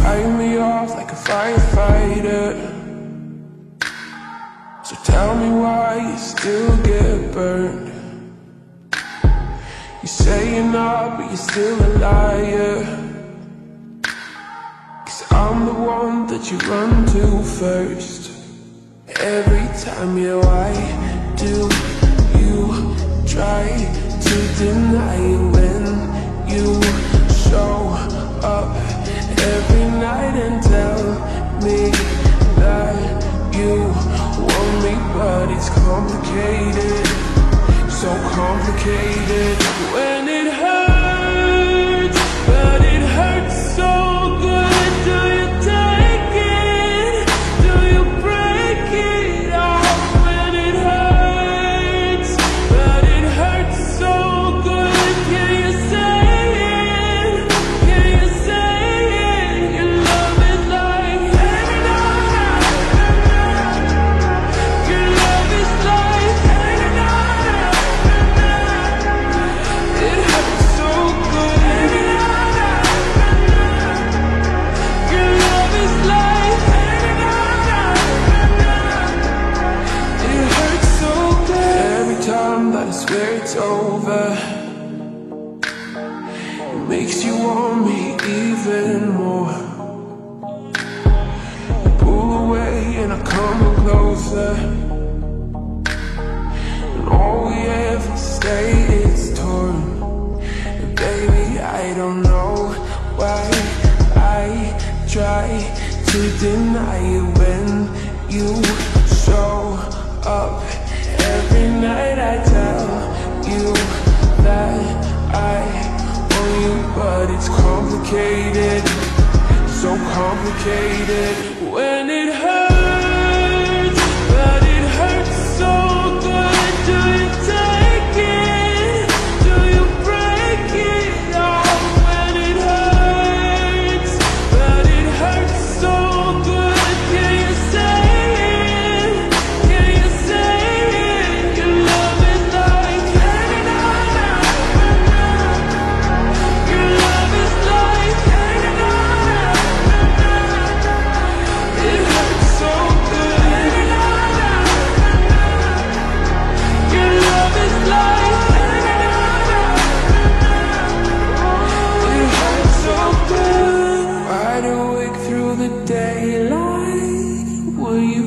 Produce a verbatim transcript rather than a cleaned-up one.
fight me off like a firefighter. So tell me why you still get burned. You say you're not, but you're still a liar. 'Cause I'm the one that you run to first. Every time, yeah, why do you try to deny it when you show up every night and tell me that you want me? But it's complicated, so complicated. When it hurts, but it hurts so good. Do you take it? Do you break it off? When it hurts, but it hurts so good. Can you say it? Can you say it? Your love is like every night. Your love is like every night. It hurts so good. Every night. Your love is like every night. It hurts so good. Every time that I swear it's over, it makes you want me even more. You pull away and I come closer, and all we ever say is torn. And baby, I don't know why I try to deny it when you show up every night. I tell you that I want you, but it's complicated, so complicated. When it hurts, but it hurts so good. Do you take it? Do you break it off? When it hurts, but it hurts so good. Can you say it? Can you say it? Your love is like every night. Your love is like every night. It hurts so good. Every night. Your love is like every night. It hurts so good. Wide awake through the daylight. Will you